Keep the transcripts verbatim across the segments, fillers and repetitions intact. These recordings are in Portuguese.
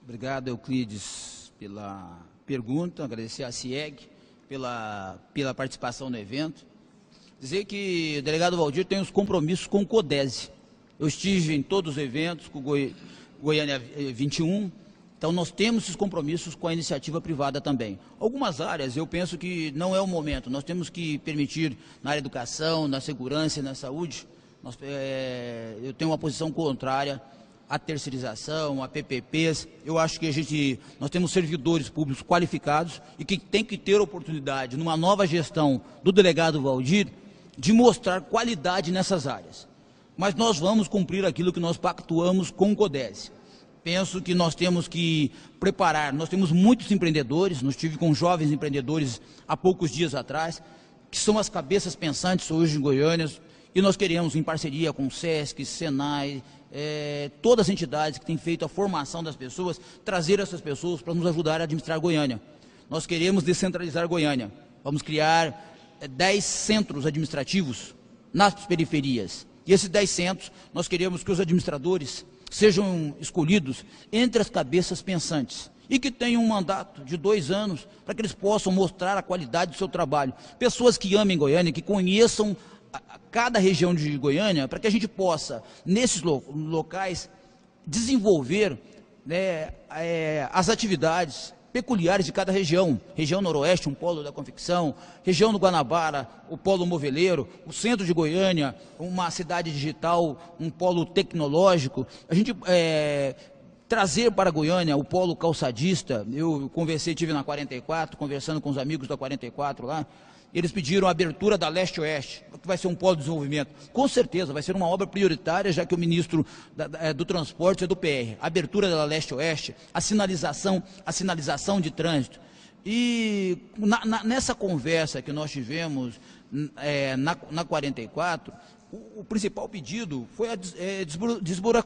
Obrigado, Euclides, pela pergunta, agradecer à CIEG pela, pela participação no evento. Dizer que o delegado Valdir tem os compromissos com o CODESE. Eu estive em todos os eventos com o Goi, Goiânia vinte e um, então nós temos esses compromissos com a iniciativa privada também. Algumas áreas eu penso que não é o momento, nós temos que permitir na área da educação, na segurança e na saúde, nós, é, eu tenho uma posição contrária à terceirização, a P P Ps. Eu acho que a gente, nós temos servidores públicos qualificados e que tem que ter oportunidade, numa nova gestão do delegado Valdir, de mostrar qualidade nessas áreas. Mas nós vamos cumprir aquilo que nós pactuamos com o CODESE. Penso que nós temos que preparar, nós temos muitos empreendedores, nós estive com jovens empreendedores há poucos dias atrás, que são as cabeças pensantes hoje em Goiânia, e nós queremos, em parceria com o SESC, Senai, é, todas as entidades que têm feito a formação das pessoas, trazer essas pessoas para nos ajudar a administrar Goiânia. Nós queremos descentralizar Goiânia, vamos criar é, dez centros administrativos nas periferias, e esses dez centros nós queremos que os administradores sejam escolhidos entre as cabeças pensantes e que tenham um mandato de dois anos para que eles possam mostrar a qualidade do seu trabalho. Pessoas que amem Goiânia, que conheçam a, a cada região de Goiânia, para que a gente possa, nesses lo, locais, desenvolver né, é, as atividades peculiares de cada região. Região Noroeste, um polo da confecção, região do Guanabara, o polo moveleiro, o centro de Goiânia, uma cidade digital, um polo tecnológico. A gente é, trazer para Goiânia o polo calçadista. Eu conversei, estive na quarenta e quatro, conversando com os amigos da quarenta e quatro lá, eles pediram a abertura da Leste-Oeste, que vai ser um polo de desenvolvimento. Com certeza, vai ser uma obra prioritária, já que o ministro da, da, do Transporte é do P R. A abertura da Leste-Oeste, a sinalização, a sinalização de trânsito. E na, na, nessa conversa que nós tivemos é, na, na quarenta e quatro, o, o principal pedido foi a des, é, desburo, desburo,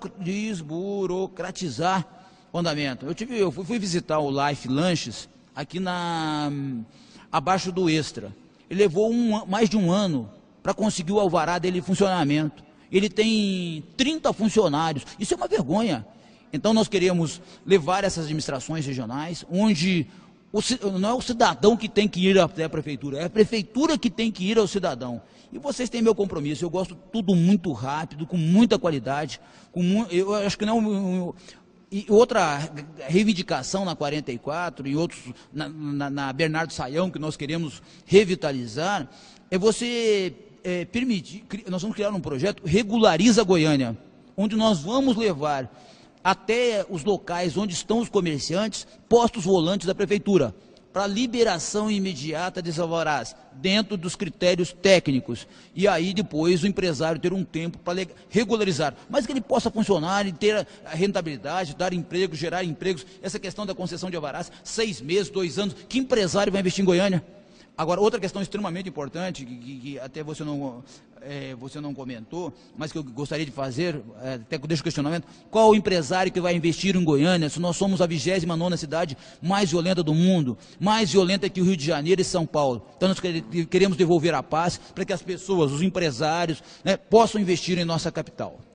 desburocratizar o andamento. Eu, tive, eu fui, fui visitar o Life Lanches aqui na, abaixo do Extra. Ele levou um, mais de um ano para conseguir o alvará dele em funcionamento. Ele tem trinta funcionários. Isso é uma vergonha. Então nós queremos levar essas administrações regionais, onde o, não é o cidadão que tem que ir até a prefeitura, é a prefeitura que tem que ir ao cidadão. E vocês têm meu compromisso. Eu gosto tudo muito rápido, com muita qualidade. Com, eu acho que não... E outra reivindicação na quarenta e quatro e outros na, na, na Bernardo Saião, que nós queremos revitalizar, é você é, permitir, nós vamos criar um projeto Regulariza Goiânia, onde nós vamos levar até os locais onde estão os comerciantes, postos volantes da prefeitura, para liberação imediata desses alvarás, dentro dos critérios técnicos, e aí depois o empresário ter um tempo para regularizar, mas que ele possa funcionar e ter a rentabilidade, dar emprego, gerar empregos. Essa questão da concessão de alvarás, seis meses, dois anos, que empresário vai investir em Goiânia? Agora, outra questão extremamente importante, que, que, que até você não, é, você não comentou, mas que eu gostaria de fazer, é, até que eu deixo o questionamento: qual o empresário que vai investir em Goiânia, se nós somos a vigésima nona cidade mais violenta do mundo, mais violenta que o Rio de Janeiro e São Paulo? Então nós queremos devolver a paz para que as pessoas, os empresários, né, possam investir em nossa capital.